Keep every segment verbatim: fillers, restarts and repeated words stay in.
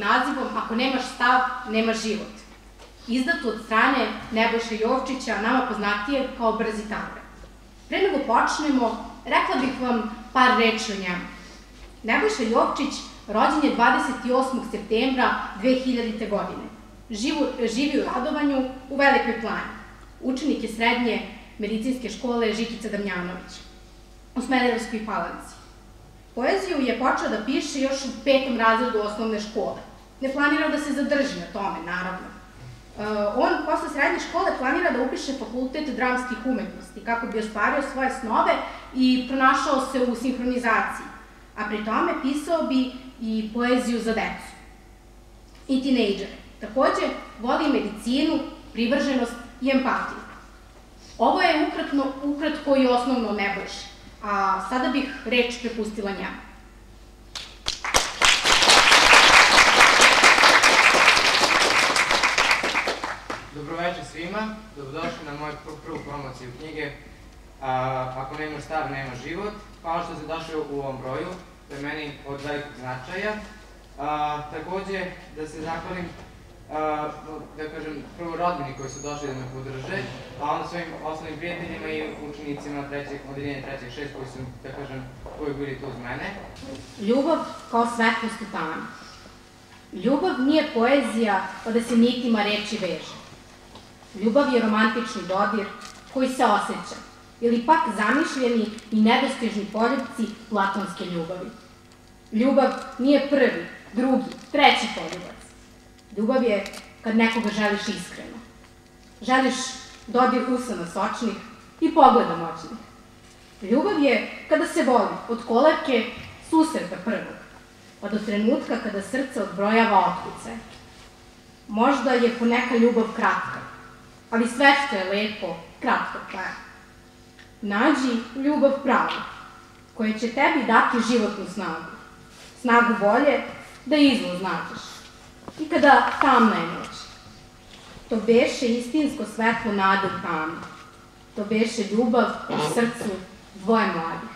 nazivom Ako nemaš stav, nemaš život. Izdato od strane Nebojše Jovčića, nama poznatijeg kao Brzi Tagre. Pre nego počnemo, rekla bih vam par reči o njemu. Nebojša Jovčić rođen je dvadeset osmog septembra dve hiljadite. godine. Živi u Radovanju u Velikoj Plani. Učenik je srednje medicinske škole Žikica Damjanović u Smederevskoj Palanci. Poeziju je počeo da piše još u petom razredu osnovne škole. Ne planira da se zadrži na tome, naravno. On posle srednje škole planira da upiše fakultet dramskih umetnosti kako bi ostvario svoje snove i pronašao se u sinhronizaciji, a pri tome pisao bi i poeziju za decu i tinejdžere. Takođe, voli medicinu, privrženost i empatiju. Ovo je ukratko i osnovno Nebojše, a sada bih reč prepustila njemu. Dobroveče svima, dobrodošli na moju prvu promociju knjige Ako nemaš stav, nemaš život. Hvala što ste došli u ovom broju, to je meni od velikog značaja. Takođe, da se zahvalim, da kažem, prvo rodbini koji su došli da me podrže, a onda svojim osnovnim prijateljima i učenicima odeljenja trećeg šest koji su, da kažem, uvijek bili tu uz mene. Ljubav kao svetlost u tami. Ljubav nije poezija pa da se nitima reči veže. Ljubav je romantični dodir koji se osjeća, ili pak zamišljeni i nedostižni poljubci platonske ljubavi. Ljubav nije prvi, drugi, treći poljubac. Ljubav je kad nekoga želiš iskreno. Želiš dodir usana sočnih i pogleda moćnih. Ljubav je kada se voli od kolevke susreta prvog, pa do trenutka kada srce odbrojava otkuce. Možda je poneka ljubav kratka, ali sve što je lepo, kratko traje. Nađi ljubav pravu, koja će tebi dati životnu snagu, snagu volje da izvoz nađeš. I kada tamna je noć, to beše istinsko svetlo nade u tami, to beše ljubav u srcu dvoje mladih.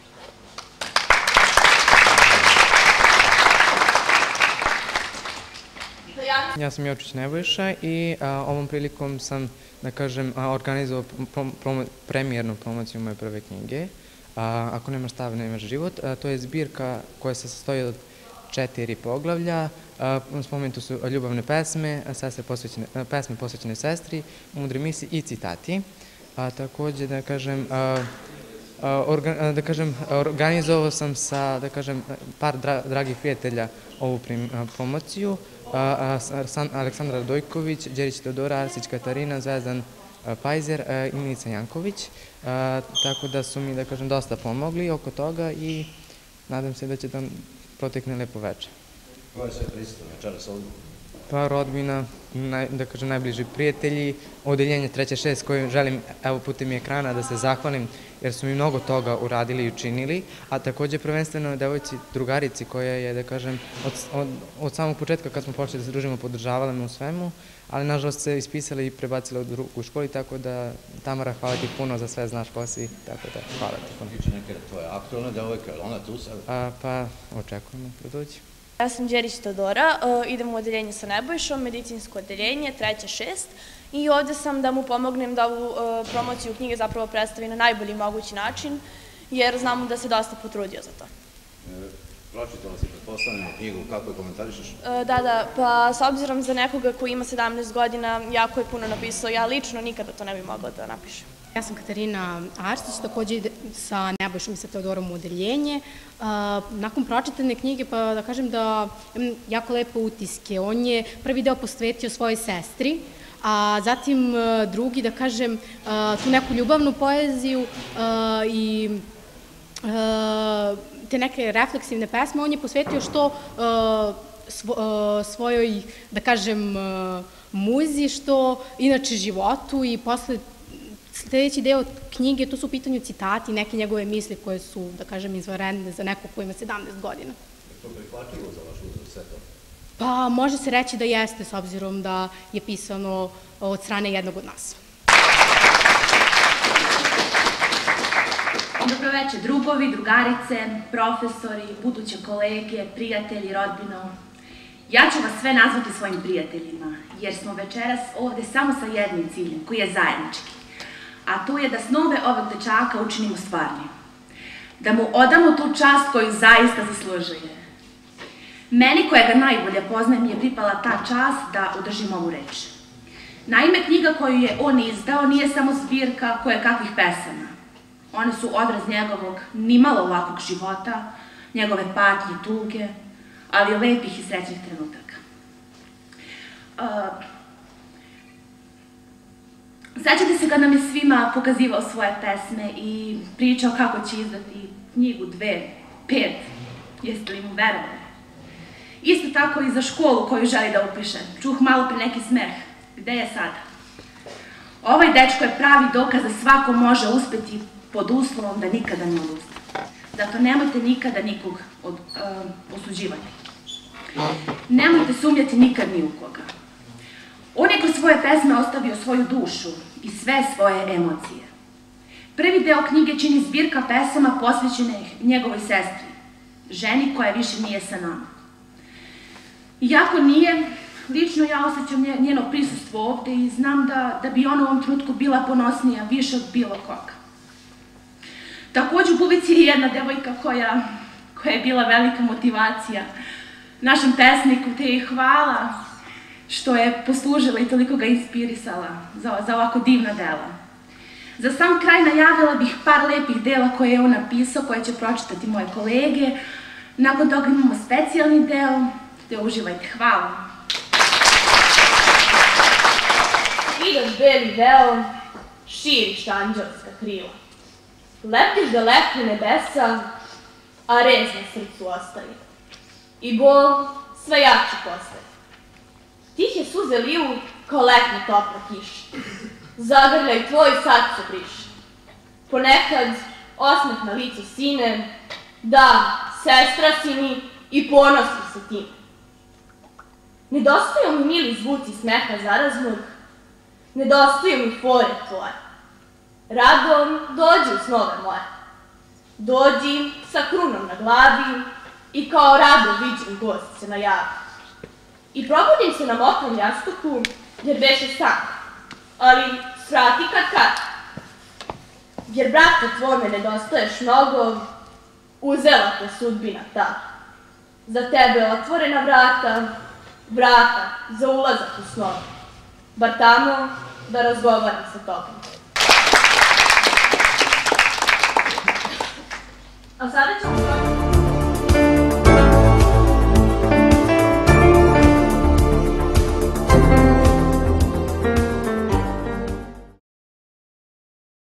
Ja sam Jovčić Nebojša i ovom prilikom sam, da kažem, organizovao premijernu promociju moje prve knjige. Ako nemaš stav, nemaš život. To je zbirka koja se sastoji od četiri poglavlja. Spomenuti su ljubavne pesme, pesme posvećene sestri, mudri misli i citati. Takođe, da kažem, da kažem, organizovao sam sa, da kažem, par dragih prijatelja ovu promociju. Aleksandra Radojković, Đerić Teodora, Arsić Katarina, Zvezdan Pajzer i Milica Janković. Tako da su mi, da kažem, dosta pomogli oko toga i nadam se da će tam protekne lepo veče. Ko je sve prisutno večeras ovdje? Pa rodbina, da kažem, najbliži prijatelji, odeljenje treće šest koje želim, evo, putem ekrana da se zahvalim jer su mi mnogo toga uradili i učinili, a takođe prvenstveno devojci, drugarici koja je, da kažem, od samog početka kad smo počeli da se družimo podržavala me u svemu, ali nažalost se ispisala i prebacila u drugu školi, tako da Tamara, hvala ti puno za sve, znaš ko si, tako da hvala ti puno. Tiče neke tvoje aktualne devojke, ali ona tu sada? Pa očekujemo da dođe. Ja sam Đerić Teodora, idem u odeljenje sa Nebojšom, medicinsko odeljenje, treće šest, i ovde sam da mu pomognem da ovu promociju knjige zapravo predstavi na najbolji mogući način, jer znamo da se dosta potrudio za to. Pročitala si pretpostavljenu knjigu, kako je komentarišeš? Da, da, pa s obzirom za nekoga koji ima sedamnaest godina, jako je puno napisao, ja lično nikada to ne bih mogla da napišem. Ja sam Katarina Arsić, takođe sa Nebojšom i sa Teodorom u odeljenje. Nakon pročitane knjige, pa da kažem da imam jako lepe utiske. On je prvi deo posvetio svojoj sestri, a zatim drugi, da kažem, tu neku ljubavnu poeziju i te neke refleksivne pesme, on je posvetio što svojoj, da kažem, muzi, što inače životu, i posle sledeći deo knjige, to su u pitanju citati, neke njegove misli koje su, da kažem, izvanredne za nekog ko ima sedamnaest godina. Je to prihvatljivo za vaš uzor sve to? Pa može se reći da jeste, s obzirom da je pisano od strane jednog od nas. Dobroveče drugovi, drugarice, profesori, buduće kolege, prijatelji, rodbino. Ja ću vas sve nazvati svojim prijateljima, jer smo večeras ovde samo sa jednim ciljem, koji je zajednički. A to je da snove ovog dečaka učinimo stvarnim. Da mu odamo tu čast koju zaista zaslužuje. Meni, koja ga najbolje poznajem, je pripala ta čast da održim ovu reč. Naime, knjiga koju je on izdao nije samo zbirka koje kakvih pesama. One su odraz njegovog nimalo ovakvog života, njegove patnje, tuge, ali lepih i srećnih trenutaka. Sećate se kad nam je svima pokazivao svoje pesme i pričao kako će izdati knjigu, dve, pet, jeste li mu verovali? Isto tako i za školu koju želi da upiše. Čuh malo pre neki smeh. Gde je sada? Ovaj dečko je pravi dokaz da svako može uspeti pod uslovom da nikada ne odustane. Zato nemojte nikada nikog osuđivati. Nemojte sumnjati nikad ni u koga. On je kroz svoje pesme ostavio svoju dušu i sve svoje emocije. Prvi deo knjige čini zbirka pesama posvećenih njegovoj sestri, ženi koja više nije sa nama. Iako nije, lično ja osjećam njeno prisustvo ovde i znam da bi ona u ovom trenutku bila ponosnija više od bilo koga. Takođe u publici je jedna devojka koja je bila velika motivacija našem pesniku, te je hvala što je poslužila i toliko ga inspirisala za ovako divna dela. Za sam kraj najavila bih par lepih dela koje je on napisao, koje će pročitati moje kolege. Nakon toga imamo specijalni deo, te uživajte. Hvala. Vidaš beli veo, širiš anđelska krila. Leptiš da lepne nebesa, a rez na srcu ostaje. I bol sve jači postaje. Tihe suze liju kao letna topla kiša. Zagrljaj tvoj sad se briše. Ponekad osmeh na licu sine, da, sestra si mi i ponosim se tim. Nedostaju mi mili zvuci smeha zaraznog, nedostaju mi fore tvoje. Radom dođi u snove moje. Dođi sa krunom na glavi i kao rado viđen gost se najavi. I probudim se na mokrom jastuku, jer beše san, ali svrati kad kad. Jer brate tvome nedostaješ mnogo, uzela te sudbina ta. Za tebe otvorena vrata, vrata za ulazak u snove. Bar tamo da razgovaram sa tobom. A sada ćemo